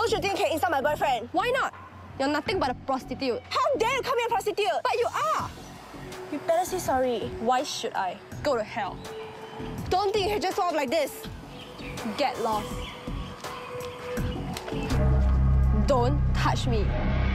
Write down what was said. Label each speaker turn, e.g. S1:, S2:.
S1: Don't you think you can insult my boyfriend?
S2: Why not? You're nothing but a prostitute.
S1: How dare you call me a prostitute?
S2: But you are!
S1: You better say sorry.
S2: Why should I? Go to hell.
S1: Don't think you can just walk like this.
S2: Get lost. Don't touch me.